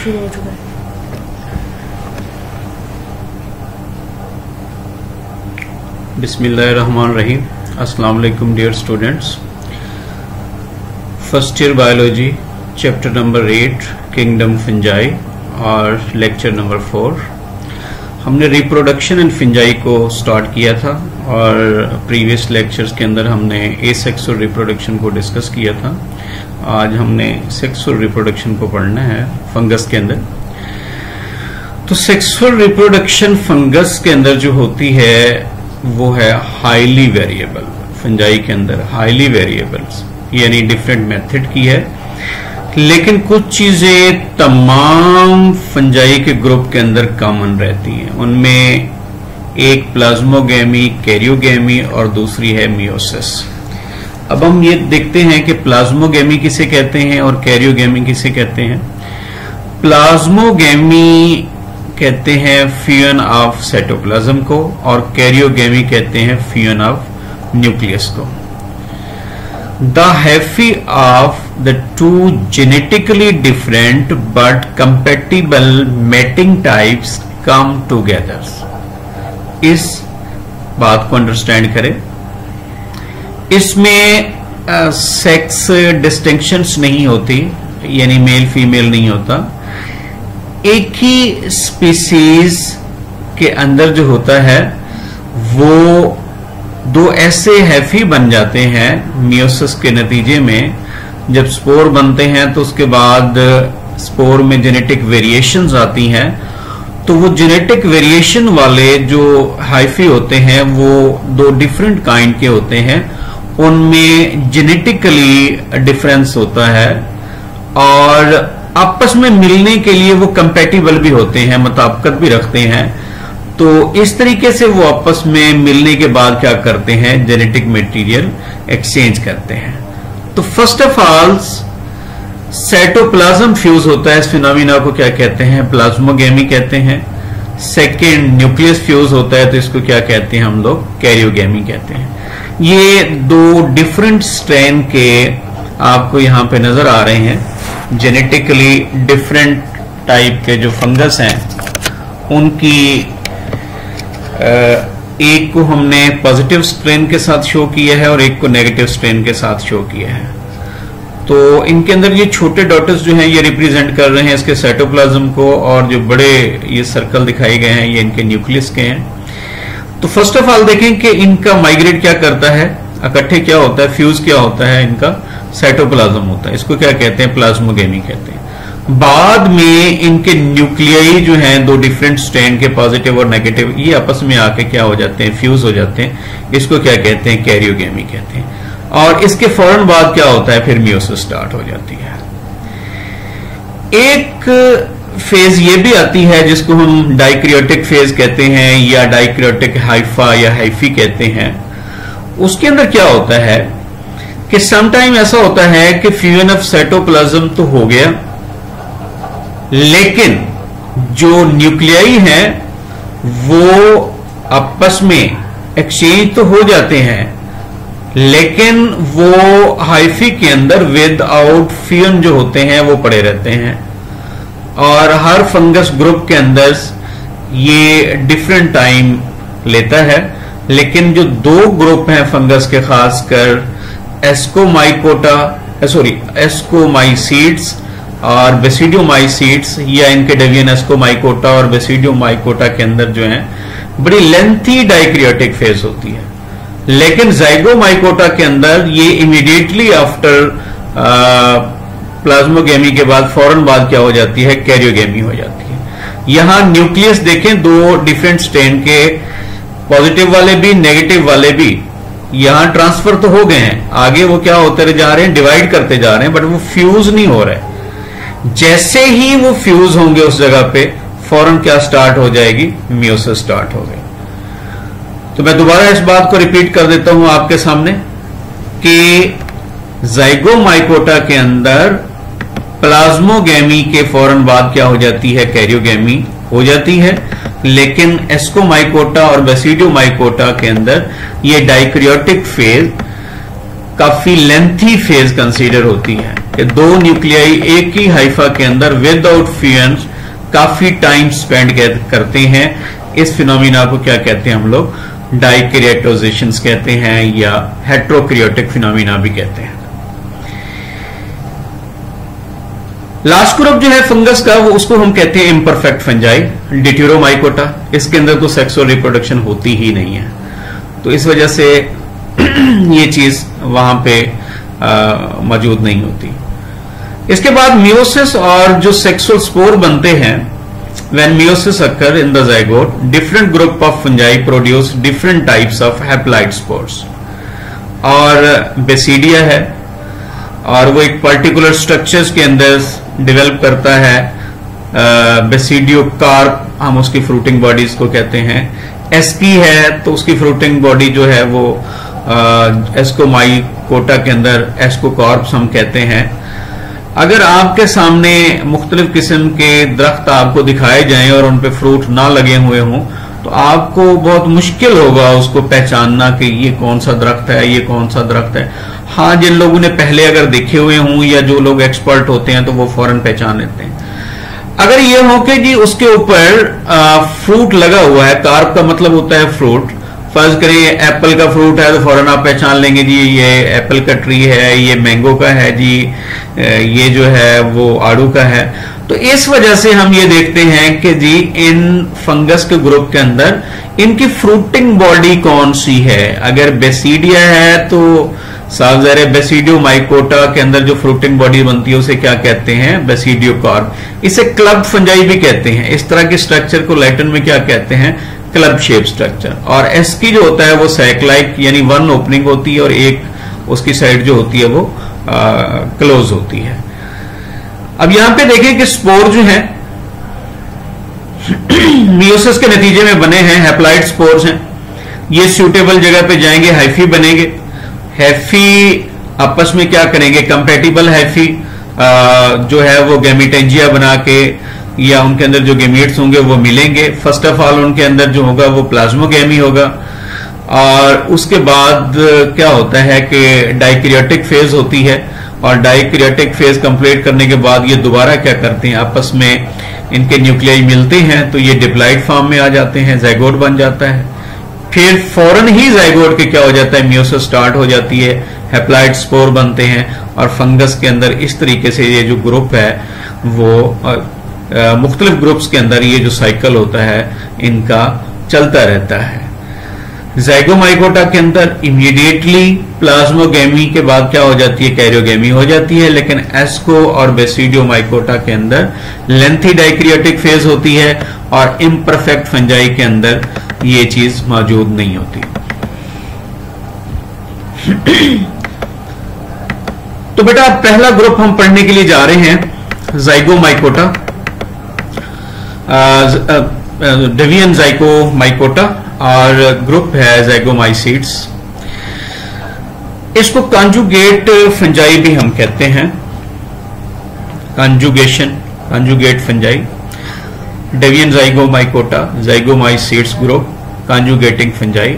शुरू हो चुका है। बिस्मिल्लाहिर्रहमानिर्रहीम। अस्सलाम वालेकुम dear students. First year biology chapter number 8 kingdom fungi और लेक्चर नंबर 4 हमने रिप्रोडक्शन एंड फंजाई को स्टार्ट किया था और प्रीवियस लेक्चर्स के अंदर हमने एसेक्सुअल रिप्रोडक्शन को डिस्कस किया था। आज हमने सेक्सुअल रिप्रोडक्शन को पढ़ना है फंगस के अंदर। तो सेक्सुअल रिप्रोडक्शन फंगस के अंदर जो होती है वो है हाईली वेरिएबल। फंजाई के अंदर हाईली वेरिएबल्स यानी डिफरेंट मेथड की है, लेकिन कुछ चीजें तमाम फंजाई के ग्रुप के अंदर कॉमन रहती हैं। उनमें एक प्लाज्मोगेमी, कैरियोगेमी और दूसरी है मियोसिस। अब हम ये देखते हैं कि प्लाज्मोगेमी किसे कहते हैं और कैरियोगेमी किसे कहते हैं। प्लाज्मोगेमी कहते हैं फ्यूजन ऑफ साइटोप्लाज्म को और कैरियोगेमी कहते हैं फ्यूजन ऑफ न्यूक्लियस को। The hyphae of the two genetically different but compatible mating types come together। इस बात को अंडरस्टैंड करें। इसमें सेक्स डिस्टिंक्शंस नहीं होती, यानी मेल फीमेल नहीं होता। एक ही स्पीसीज के अंदर जो होता है वो दो ऐसे हैफी बन जाते हैं मियोसिस के नतीजे में। जब स्पोर बनते हैं तो उसके बाद स्पोर में जेनेटिक वेरिएशंस आती हैं, तो वो जेनेटिक वेरिएशन वाले जो हाइफी होते हैं वो दो डिफरेंट काइंड के होते हैं। उनमें जेनेटिकली डिफरेंस होता है और आपस में मिलने के लिए वो कंपैटिबल भी होते हैं, मुताबिकत भी रखते हैं। तो इस तरीके से वो आपस में मिलने के बाद क्या करते हैं, जेनेटिक मटेरियल एक्सचेंज करते हैं। तो first of all cytoplasm fuse होता है। इस फिनोमिना को क्या कहते हैं, प्लाज्मोगेमी कहते हैं। सेकेंड न्यूक्लियस फ्यूज होता है, तो इसको क्या कहते हैं हम लोग, कैरियोगेमी कहते हैं। ये दो डिफरेंट स्ट्रेन के आपको यहां पे नजर आ रहे हैं। जेनेटिकली डिफरेंट टाइप के जो फंगस हैं उनकी एक को हमने पॉजिटिव स्ट्रेन के साथ शो किया है और एक को नेगेटिव स्ट्रेन के साथ शो किया है। तो इनके अंदर ये छोटे डॉट्स जो हैं ये रिप्रेजेंट कर रहे हैं इसके साइटोप्लाज्म को, और जो बड़े ये सर्कल दिखाए गए हैं ये इनके न्यूक्लियस के हैं। तो फर्स्ट ऑफ ऑल देखें कि इनका माइग्रेट क्या करता है, इकट्ठे क्या होता है, फ्यूज क्या होता है, इनका साइटोप्लाज्म होता है। इसको क्या कहते हैं, प्लाज्मोगेमी कहते हैं। बाद में इनके न्यूक्लियाई जो हैं दो डिफरेंट स्ट्रेन के, पॉजिटिव और नेगेटिव, ये आपस में आके क्या हो जाते हैं, फ्यूज हो जाते हैं। इसको क्या कहते हैं, कैरियोगेमी कहते हैं। और इसके फौरन बाद क्या होता है, फिर मियोसिस स्टार्ट हो जाती है। एक फेज ये भी आती है जिसको हम डाइक्रियोटिक फेज कहते हैं या डाइक्रियोटिक हाइफा या हाइफी कहते हैं। उसके अंदर क्या होता है कि समटाइम ऐसा होता है कि फ्यूजन ऑफ साइटोप्लाज्म तो हो गया, लेकिन जो न्यूक्लियाई हैं वो आपस में एक्सचेंज तो हो जाते हैं, लेकिन वो हाइफी के अंदर विदाउट फ्यूजन जो होते हैं वो पड़े रहते हैं। और हर फंगस ग्रुप के अंदर ये डिफरेंट टाइम लेता है, लेकिन जो दो ग्रुप हैं फंगस के, खासकर एस्कोमाइसीड्स और बेसिडियोमाइसीड्स या इनके डेवियन एस्कोमाइकोटा और बेसिडियोमाइकोटा के अंदर जो है बड़ी लेंथी डाइक्रियोटिक फेज होती है। लेकिन जाइगोमाइकोटा के अंदर ये इमीडिएटली आफ्टर प्लाज्मोगेमी के बाद फौरन बाद क्या हो जाती है, कैरियोगेमी हो जाती है। यहां न्यूक्लियस देखें, दो डिफरेंट स्ट्रेन के, पॉजिटिव वाले भी नेगेटिव वाले भी, यहां ट्रांसफर तो हो गए हैं, आगे वो क्या होते जा रहे हैं, डिवाइड करते जा रहे हैं, बट वो फ्यूज नहीं हो रहे। जैसे ही वो फ्यूज होंगे उस जगह पे फौरन क्या स्टार्ट हो जाएगी, मियोसिस स्टार्ट हो गई। तो मैं दोबारा इस बात को रिपीट कर देता हूं आपके सामने कि जाइगोमाइकोटा के अंदर प्लाज्मोगेमी के फौरन बाद क्या हो जाती है, कैरियोगेमी हो जाती है। लेकिन एस्कोमाइकोटा और बेसिडियोमाइकोटा के अंदर ये डाइक्रियोटिक फेज काफी लेंथी फेज कंसीडर होती है। कि दो न्यूक्लियाई एक ही हाइफा के अंदर विदाउट फ्यूजन काफी टाइम स्पेंड करते हैं। इस फिनोमिना को क्या कहते हैं हम लोग, डाइकैरियोटाइजेशन कहते हैं या हेट्रोकैरियोटिक फिनोमिना भी कहते हैं। लास्ट ग्रुप जो है फंगस का, वो उसको हम कहते हैं इम्परफेक्ट फंजाई, डिट्यूरोमाइकोटा। इसके अंदर तो सेक्सुअल रिप्रोडक्शन होती ही नहीं है, तो इस वजह से ये चीज वहां पे मौजूद नहीं होती। इसके बाद मियोसिस और जो सेक्सुअल स्पोर बनते हैं, when meiosis occur in the zygote, different group of fungi produce different types of haploid spores। और बेसिडिया है और वो एक पर्टिकुलर स्ट्रक्चर्स के अंदर डेवलप करता है। बेसिडियोकार्प हम उसकी फ्रूटिंग बॉडीज को कहते हैं। एस्की है तो उसकी फ्रूटिंग बॉडी जो है वो एस्कोमाइकोटा के अंदर एस्कोकॉर्प्स हम कहते हैं। अगर आपके सामने मुख्तलिफ किस्म के दरख्त आपको दिखाए जाएं और उन पे फ्रूट ना लगे हुए हों, तो आपको बहुत मुश्किल होगा उसको पहचानना कि ये कौन सा दरख्त है, ये कौन सा दरख्त है। हाँ, जिन लोगों ने पहले अगर देखे हुए हों या जो लोग एक्सपर्ट होते हैं तो वो फौरन पहचान लेते हैं। अगर ये हो कि जी उसके ऊपर फ्रूट लगा हुआ है, कार्प का मतलब होता है फ्रूट, फर्ज करें एप्पल का फ्रूट है तो फौरन आप पहचान लेंगे जी ये एप्पल का ट्री है, ये मैंगो का है जी, ये जो है वो आड़ू का है। तो इस वजह से हम ये देखते हैं कि जी इन फंगस के ग्रुप के अंदर इनकी फ्रूटिंग बॉडी कौन सी है। अगर बेसिडिया है तो साफ ज़ाहिर है बेसिडियोमाइकोटा के अंदर जो फ्रूटिंग बॉडी बनती है उसे क्या कहते हैं, बेसिडियोकार्प। इसे क्लब फंजाई भी कहते हैं। इस तरह के स्ट्रक्चर को लैटिन में क्या कहते हैं, क्लब शेप स्ट्रक्चर। और एस्की जो होता है वो सैकलाइक यानी वन ओपनिंग होती है और एक उसकी साइड जो होती है वो क्लोज होती है। अब यहां पे देखें कि स्पोर जो है मियोसिस के नतीजे में बने हैं, हैप्लॉइड स्पोर्स हैं। ये सूटेबल जगह पे जाएंगे, हाइफी बनेंगे। हैफी आपस में क्या करेंगे, कंपैटिबल हैफी जो है वो गैमीटेंजिया बना के या उनके अंदर जो गैमीट्स होंगे वो मिलेंगे। फर्स्ट ऑफ ऑल उनके अंदर जो होगा वो प्लाज्मोगैमी होगा और उसके बाद क्या होता है कि डाइकैरियोटिक फेज होती है और डाइकैरियोटिक फेज कंप्लीट करने के बाद ये दोबारा क्या करते हैं, आपस में इनके न्यूक्लियाई मिलते हैं तो ये डिप्लॉइड फॉर्म में आ जाते हैं, ज़ाइगोट बन जाता है। फिर फौरन ही ज़ाइगोट के क्या हो जाता है, मियोसिस स्टार्ट हो जाती है, हैप्लॉइड स्पोर बनते हैं और फंगस के अंदर इस तरीके से ये जो ग्रुप है वो मुख्तलिफ ग्रुप्स के अंदर ये जो साइकिल होता है इनका चलता रहता है। ज़ाइगोमाइकोटा के अंदर इमीडिएटली प्लाज्मोगैमी के बाद क्या हो जाती है, कैरियोगैमी हो जाती है। लेकिन एस्को और बेसिडियोमाइकोटा के अंदर लेंथी डाइकैरियोटिक फेज होती है और इम्परफेक्ट फंजाई के अंदर ये चीज मौजूद नहीं होती। तो बेटा पहला ग्रुप हम पढ़ने के लिए जा रहे हैं ज़ाइगोमाइकोटा, डेवियन ज़ाइगोमाइकोटा और ग्रुप है ज़ाइगोमाइसीड्स। इसको कॉन्जुगेट फंजाई भी हम कहते हैं, conjugate fungi, division Zygomycota, Zygomycetes group, conjugating fungi.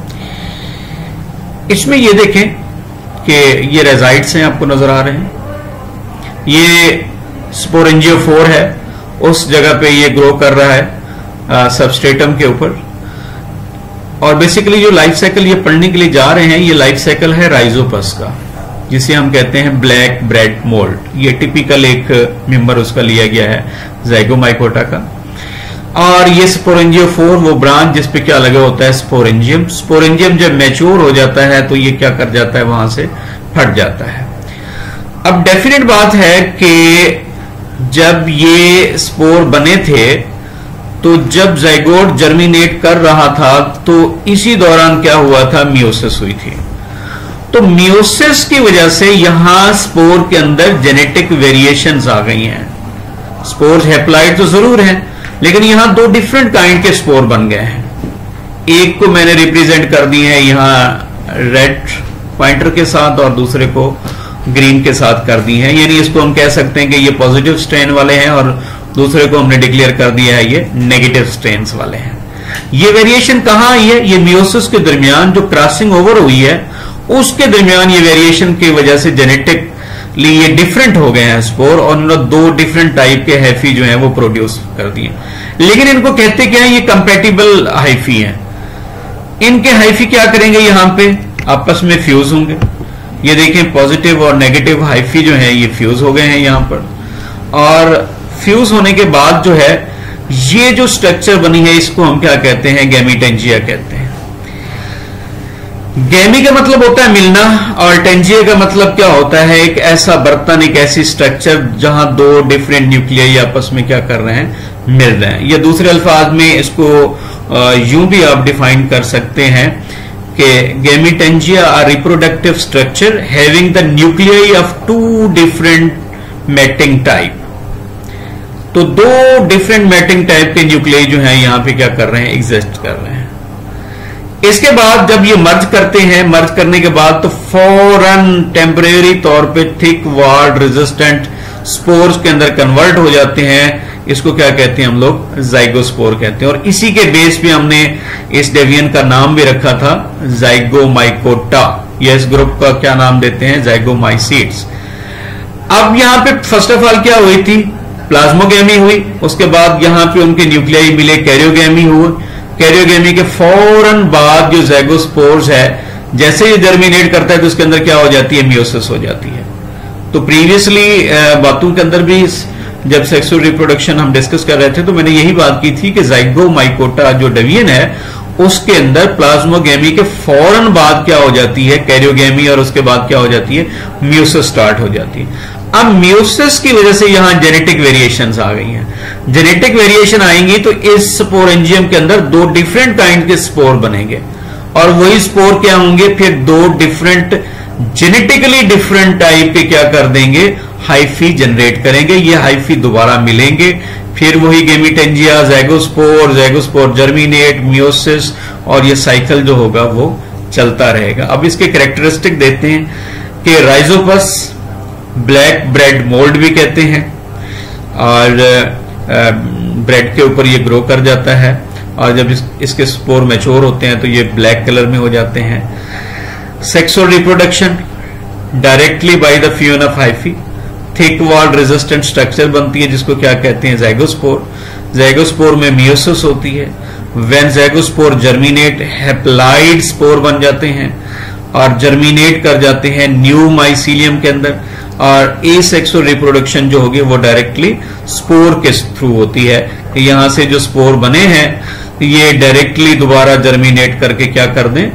इसमें ये देखें कि ये रेजाइड्स हैं, आपको नजर आ रहे हैं। ये स्पोरेंजियोफोर है, उस जगह पे ये ग्रो कर रहा है सबस्ट्रेटम के ऊपर। और बेसिकली जो लाइफ साइकिल ये पढ़ने के लिए जा रहे हैं, ये लाइफ साइकिल है राइजोपस का, जिसे हम कहते हैं ब्लैक ब्रेड मोल्ड। ये टिपिकल एक मेंबर उसका लिया गया है ज़ाइगोमाइकोटा का। और ये स्पोरेंजियोफोर वो ब्रांच जिस पे क्या लगा होता है, स्पोरेंजियम। स्पोरेंजियम जब मैच्योर हो जाता है तो ये क्या कर जाता है, वहां से फट जाता है। अब डेफिनेट बात है कि जब ये स्पोर बने थे तो जब ज़ाइगोट जर्मिनेट कर रहा था तो इसी दौरान क्या हुआ था, मियोसिस हुई थी। तो मियोसिस की वजह से यहां स्पोर के अंदर जेनेटिक वेरिएशंस आ गई हैं। स्पोर्स हैप्लॉइड तो जरूर हैं, लेकिन यहां दो डिफरेंट काइंड के स्पोर बन गए हैं। एक को मैंने रिप्रेजेंट कर दी है यहां रेड पॉइंटर के साथ और दूसरे को ग्रीन के साथ कर दी है। यानी इसको हम कह सकते हैं कि ये पॉजिटिव स्ट्रेन वाले हैं और दूसरे को हमने डिक्लेयर कर दिया है ये नेगेटिव स्ट्रेन्स वाले हैं। ये वेरिएशन कहां आई है, ये मियोसिस के दरमियान जो क्रॉसिंग ओवर हुई है उसके दरमियान ये वेरिएशन की वजह से जेनेटिक ये डिफरेंट हो गए हैं स्पोर, और उन्होंने 2 डिफरेंट टाइप के हाइफी जो हैं वो प्रोड्यूस कर दिए। लेकिन इनको कहते क्या है, ये कंपैटिबल हाइफी हैं। इनके हाइफी क्या करेंगे, यहां पे आपस में फ्यूज होंगे। ये देखें पॉजिटिव और नेगेटिव हाइफी जो है ये फ्यूज हो गए हैं यहां पर, और फ्यूज होने के बाद जो है ये जो स्ट्रक्चर बनी है इसको हम क्या कहते हैं, गैमीटेंजिया कहते हैं। गैमी का मतलब होता है मिलना, और टेंजिया का मतलब क्या होता है, एक ऐसा बर्तन, एक ऐसी स्ट्रक्चर जहां 2 डिफरेंट न्यूक्लियाई आपस में क्या कर रहे हैं, मिल रहे हैं। या दूसरे अल्फाज में इसको यूं भी आप डिफाइन कर सकते हैं कि gametangia are reproductive structure having the nuclei of 2 different mating type. तो 2 डिफरेंट मैटिंग टाइप के न्यूक्लियाई जो है यहां पे क्या कर रहे हैं, एग्जिस्ट कर रहे हैं। इसके बाद जब ये मर्ज करते हैं, मर्ज करने के बाद तो फौरन टेम्परेरी तौर पे थिक वॉल्ड रेजिस्टेंट स्पोर्स के अंदर कन्वर्ट हो जाते हैं। इसको क्या कहते हैं हम लोग, जाइगोस्पोर कहते हैं। और इसी के बेस पे हमने इस डेवियन का नाम भी रखा था जाइगोमाइकोटा। ये इस ग्रुप का क्या नाम देते हैं, जाइगोमाइसीड्स। अब यहां पे फर्स्ट ऑफ ऑल क्या हुई थी, प्लाज्मोगेमी हुई। उसके बाद यहां पे उनके न्यूक्लियाई मिले, कैरियोगेमी हुई। कैरियोगेमी के फौरन बाद जो ज़ाइगोस्पोर्स है, जैसे ही जर्मिनेट करता है तो उसके अंदर क्या हो जाती है, मियोसिस हो जाती है। तो प्रीवियसली बातों के अंदर भी जब सेक्सुअल रिप्रोडक्शन हम डिस्कस कर रहे थे तो मैंने यही बात की थी कि ज़ाइगोमाइकोटा जो डेवियन है उसके अंदर प्लाज्मोगेमी के फौरन बाद क्या हो जाती है, कैरियोगेमी, और उसके बाद क्या हो जाती है, मियोसिस स्टार्ट हो जाती है। अब मियोसिस की वजह से यहां जेनेटिक वेरिएशंस आ गई हैं। जेनेटिक वेरिएशन आएंगी तो इस स्पोरेंजियम के अंदर 2 डिफरेंट काइंड के स्पोर बनेंगे, और वही स्पोर क्या होंगे, फिर 2 डिफरेंट जेनेटिकली डिफरेंट टाइप के क्या कर देंगे, हाइफी जनरेट करेंगे। ये हाइफी दोबारा मिलेंगे, फिर वही गैमीटेंजिया, ज़ाइगोस्पोर, ज़ाइगोस्पोर जर्मिनेट, मियोसिस, और ये साइकिल जो होगा वो चलता रहेगा। अब इसके कैरेक्टरिस्टिक देते हैं कि राइजोपस ब्लैक ब्रेड मोल्ड भी कहते हैं, और ब्रेड के ऊपर ये ग्रो कर जाता है, और जब इसके स्पोर मैच्योर होते हैं तो ये ब्लैक कलर में हो जाते हैं। Sexual reproduction directly by the fusion of hyphae, thick walled resistant structure बनती है जिसको क्या कहते हैं, ज़ाइगोस्पोर। ज़ाइगोस्पोर में मियोसिस होती है। When zygospore germinate, haploid spore बन जाते हैं और जर्मिनेट कर जाते हैं न्यू माइसीलियम के अंदर, और एसेक्सुअल रिप्रोडक्शन जो होगी वो डायरेक्टली स्पोर के थ्रू होती है। यहां से जो स्पोर बने हैं ये डायरेक्टली दोबारा जर्मिनेट करके क्या कर दें,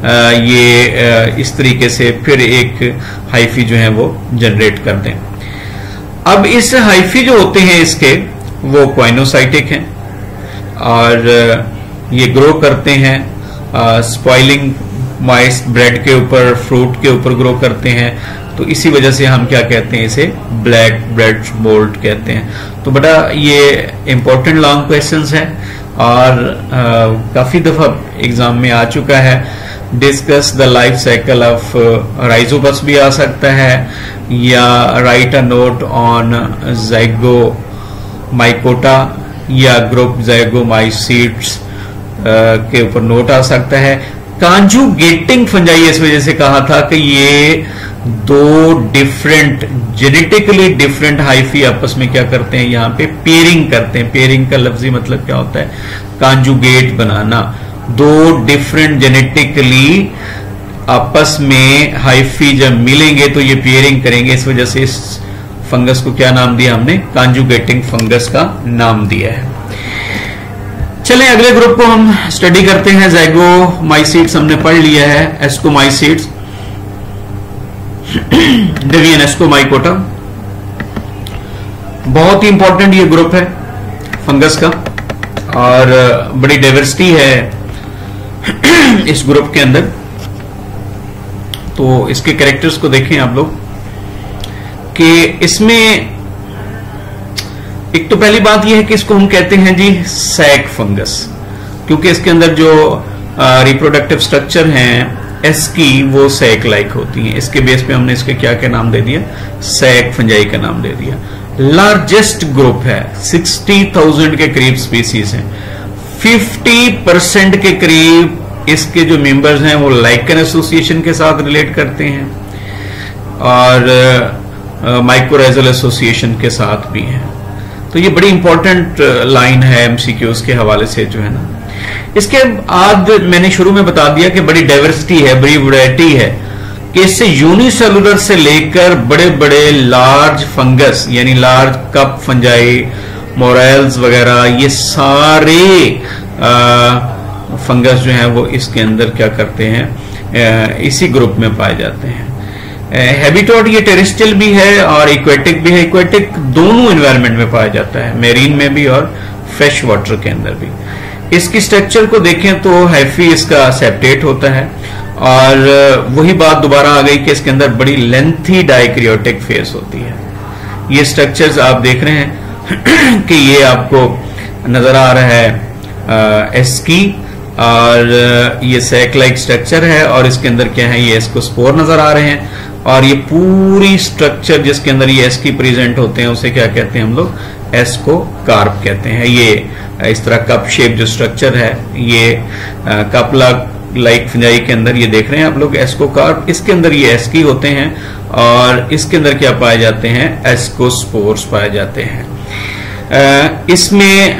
इस तरीके से फिर एक हाइफी जो है वो जनरेट कर दें। अब इस हाइफी जो होते हैं इसके वो क्वाइनोसाइटिक हैं, और ये ग्रो करते हैं स्पॉइलिंग मॉइस्ट ब्रेड के ऊपर, फ्रूट के ऊपर ग्रो करते हैं। तो इसी वजह से हम क्या कहते हैं, इसे ब्लैक ब्रेड मोल्ड कहते हैं। तो बेटा ये इंपॉर्टेंट लॉन्ग क्वेश्चंस है, और काफी दफा एग्जाम में आ चुका है। Discuss the life cycle of Rhizopus भी आ सकता है, या write a note on Zygomycota या ग्रुप ज़ाइगोमाइसीड्स के ऊपर नोट आ सकता है। कॉन्जुगेटिंग फंजाई इस वजह से कहा था कि ये 2 डिफरेंट जेनेटिकली डिफरेंट हाइफी आपस में क्या करते हैं, यहां पे पेयरिंग करते हैं। पेयरिंग का लफ्जी मतलब क्या होता है, कॉन्जुगेट बनाना। 2 डिफरेंट जेनेटिकली आपस में हाइफी जब मिलेंगे तो ये पेयरिंग करेंगे। इस वजह से इस फंगस को क्या नाम दिया हमने, कॉन्जुगेटिंग फंगस का नाम दिया है। चलें अगले ग्रुप को हम स्टडी करते हैं। ज़ाइगोमाइसीड्स हमने पढ़ लिया है, एस्कोमाइसीड्स, डेवियन एस्कोमाइकोटा। बहुत ही इंपॉर्टेंट ये ग्रुप है फंगस का, और बड़ी डाइवर्सिटी है इस ग्रुप के अंदर। तो इसके कैरेक्टर्स को देखें आप लोग कि इसमें एक तो पहली बात यह है कि इसको हम कहते हैं जी सैक फंगस, क्योंकि इसके अंदर जो रिप्रोडक्टिव स्ट्रक्चर हैं इसकी वो सैक लाइक होती हैं। इसके बेस पे हमने इसके क्या क्या नाम दे दिया, सैक फंजाई का नाम दे दिया। लार्जेस्ट ग्रुप है, 60,000 के करीब स्पीसीज हैं। 50% के करीब इसके जो मेंबर्स हैं वो लाइकन एसोसिएशन के साथ रिलेट करते हैं, और माइकोराइजल एसोसिएशन के साथ भी हैं। तो ये बड़ी इंपॉर्टेंट लाइन है एमसीक्यूज के हवाले से जो है ना। इसके बाद मैंने शुरू में बता दिया कि बड़ी डाइवर्सिटी है, बड़ी वैरायटी है, कि इससे यूनिसेलुलर से लेकर बड़े बड़े लार्ज फंगस यानी लार्ज कप फंजाई, मोरेल्स वगैरह, ये सारे फंगस जो हैं वो इसके अंदर क्या करते हैं, इसी ग्रुप में पाए जाते हैं। हैबिटेट ये टेरेस्ट्रियल भी है और इक्वेटिक भी है। इक्वेटिक दोनों एनवायरनमेंट में पाया जाता है, मेरीन में भी और फ्रेश वाटर के अंदर भी। इसकी स्ट्रक्चर को देखें तो हैफी इसका सेप्टेट होता है, और वही बात दोबारा आ गई कि इसके अंदर बड़ी लेंथी डाइक्रियोटिक फेस होती है। ये स्ट्रक्चर्स आप देख रहे हैं कि ये आपको नजर आ रहा है एस्की, और ये सैक लाइक स्ट्रक्चर है, और इसके अंदर क्या है, ये एस्कोस्पोर नजर आ रहे हैं, और ये पूरी स्ट्रक्चर जिसके अंदर ये एस्की प्रेजेंट होते हैं उसे क्या कहते हैं हम लोग, एस्कोकार्प कहते हैं। ये इस तरह कप शेप जो स्ट्रक्चर है, ये कप लाइक फंजाई के अंदर ये देख रहे हैं आप लोग एस्कोकार्प, इसके अंदर ये एस्की होते हैं, और इसके अंदर क्या पाए जाते हैं, एस्कोस्पोर्स पाए जाते हैं। इसमें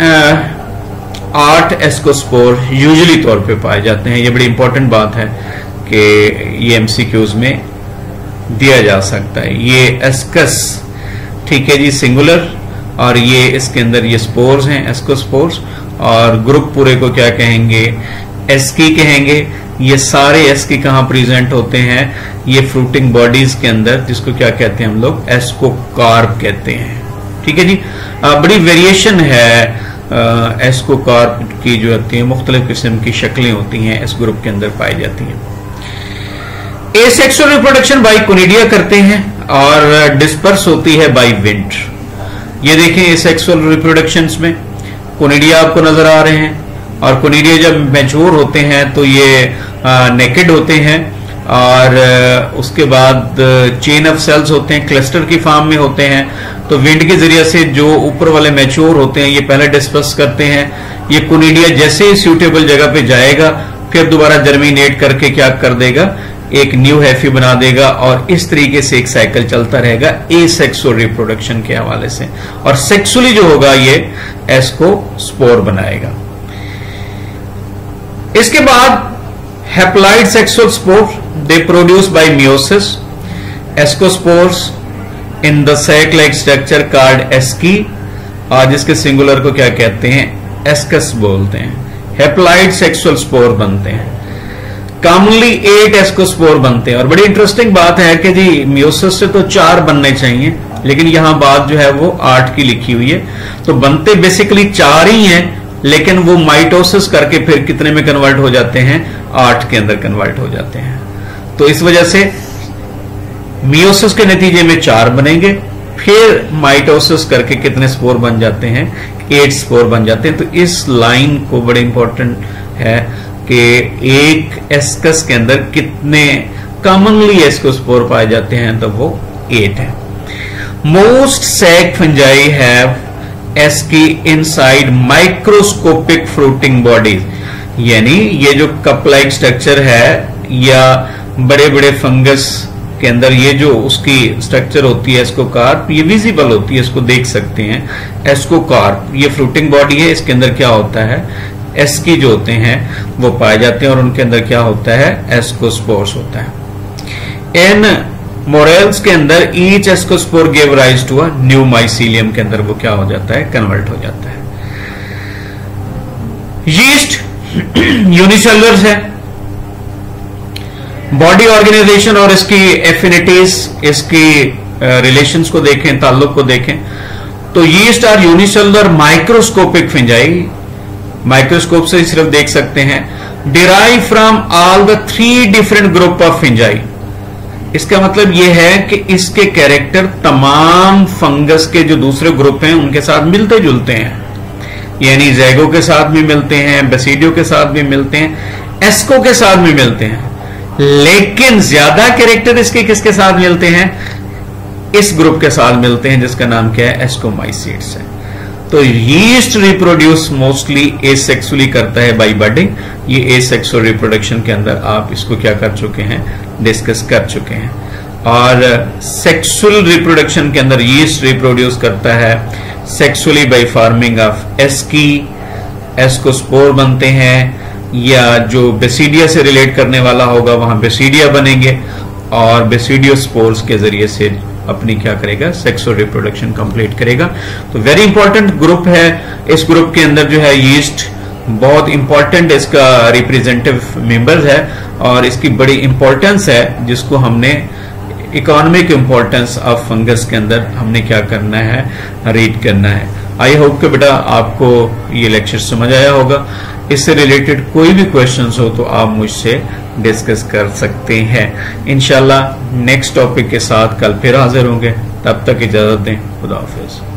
8 एस्कोस्पोर यूजुअली तौर पे पाए जाते हैं। ये बड़ी इंपॉर्टेंट बात है कि ये एमसीक्यूज में दिया जा सकता है। ये एस्कस, ठीक है जी, सिंगुलर, और ये इसके अंदर ये स्पोर्स हैं, एस्कोस्पोर्स, और ग्रुप पूरे को क्या कहेंगे, एस्की कहेंगे। ये सारे एस्की कहां प्रेजेंट होते हैं, ये फ्रूटिंग बॉडीज के अंदर, जिसको क्या कहते हैं हम लोग, एस्कोकार्प कहते हैं। ठीक है जी। बड़ी वेरिएशन है एस्कोकार्प की जो होती है, मुख्तलिफ किस्म की शक्लें होती हैं, इस ग्रुप के अंदर पाई जाती हैं। एसेक्सुअल रिप्रोडक्शन बाय कोनिडिया करते हैं और डिस्पर्स होती है बाय विंड। ये देखें एसेक्सुअल रिप्रोडक्शंस में कोनिडिया आपको नजर आ रहे हैं, और कोनिडिया जब मैच्योर होते हैं तो ये नेकेड होते हैं, और उसके बाद चेन ऑफ सेल्स होते हैं, क्लस्टर की फॉर्म में होते हैं। तो विंड के जरिए से जो ऊपर वाले मैच्योर होते हैं ये पहले डिस्पर्स करते हैं। ये कोनिडिया जैसे ही सूटेबल जगह पे जाएगा फिर दोबारा जर्मिनेट करके क्या कर देगा, एक न्यू हैफी बना देगा, और इस तरीके से एक साइकिल चलता रहेगा एसेक्सुअल रिप्रोडक्शन के हवाले से। और सेक्सुअली जो होगा ये एस्कोस्पोर बनाएगा। इसके बाद haploid sexual spore, they produce by meiosis ascospores in the sac like structure called asci, और जिसके सिंगुलर को क्या कहते हैं, एस्कस बोलते हैं। हैप्लॉइड सेक्सुअल स्पोर बनते हैं। कॉमनली 8 एस्कोस्पोर बनते हैं। और बड़ी इंटरेस्टिंग बात है कि जी मियोसिस से तो 4 बनने चाहिए, लेकिन यहां बात जो है वो 8 की लिखी हुई है। तो बनते बेसिकली 4 ही हैं, लेकिन वो माइटोसिस करके फिर कितने में कन्वर्ट हो जाते हैं, 8 के अंदर कन्वर्ट हो जाते हैं। तो इस वजह से मियोसिस के नतीजे में 4 बनेंगे, फिर माइटोसिस करके कितने स्पोर बन जाते हैं, 8 स्पोर बन जाते हैं। तो इस लाइन को बड़े इंपॉर्टेंट है कि एक एस्कस के अंदर कितने कॉमनली एस्कोस्पोर पाए जाते हैं, तो वो 8 है। Most sac fungi have asci inside microscopic fruiting bodies, यानी ये जो कप लाइक स्ट्रक्चर है या बड़े बड़े फंगस के अंदर ये जो उसकी स्ट्रक्चर होती है एस्कोकार्प, ये विजिबल होती है, इसको देख सकते हैं। एस्कोकार्प ये फ्रूटिंग बॉडी है, इसके अंदर क्या होता है, एस्की जो होते हैं वो पाए जाते हैं, और उनके अंदर क्या होता है, एस्कोस्पोर्स होता है। इन मोरेल्स के अंदर each ascospore give rise to a new mycelium, के अंदर वो क्या हो जाता है, कन्वर्ट हो जाता है। यीस्ट यूनिसेलुलर है। बॉडी ऑर्गेनाइजेशन और इसकी एफिनिटीज, इसकी रिलेशंस को देखें, ताल्लुक को देखें, तो yeast are unicellular microscopic fungi, microscope से सिर्फ देख सकते हैं। Derive from all the 3 different group of fungi. इसका मतलब यह है कि इसके कैरेक्टर तमाम फंगस के जो दूसरे ग्रुप हैं उनके साथ मिलते जुलते हैं, यानी जैगो के साथ भी मिलते हैं, बेसिडियो के साथ भी मिलते हैं, एस्को के साथ भी मिलते हैं। लेकिन ज्यादा कैरेक्टर इसके किसके साथ मिलते हैं, इस ग्रुप के साथ मिलते हैं, जिसका नाम क्या है, एस्कोमाइसीड्स है। तो यीस्ट रिप्रोड्यूस मोस्टली एसेक्सुअली करता है बाय बडिंग। ये एसेक्सुअल रिप्रोडक्शन के अंदर आप इसको क्या कर चुके हैं, डिस्कस कर चुके हैं। और सेक्सुअल रिप्रोडक्शन के अंदर यीस्ट रिप्रोड्यूस करता है sexually by forming of ascospore बनते हैं, या जो बेसिडिया से रिलेट करने वाला होगा वहां बेसिडिया बनेंगे और बेसिडियो स्पोर्स के जरिए से अपनी क्या करेगा, सेक्सुअल रिप्रोडक्शन कंप्लीट करेगा। तो वेरी इंपॉर्टेंट ग्रुप है। इस ग्रुप के अंदर जो है यीस्ट बहुत इंपॉर्टेंट इसका रिप्रेजेंटेटिव मेंबर्स है और इसकी बड़ी इंपॉर्टेंस है, जिसको हमने इकोनॉमिक इंपॉर्टेंस ऑफ फंगस के अंदर हमने क्या करना है, रीड करना है। आई होप कि बेटा आपको ये लेक्चर समझ आया होगा। इससे रिलेटेड कोई भी क्वेश्चंस हो तो आप मुझसे डिस्कस कर सकते हैं। इंशाल्लाह नेक्स्ट टॉपिक के साथ कल फिर हाजिर होंगे। तब तक इजाजत दें। खुदा हाफिज।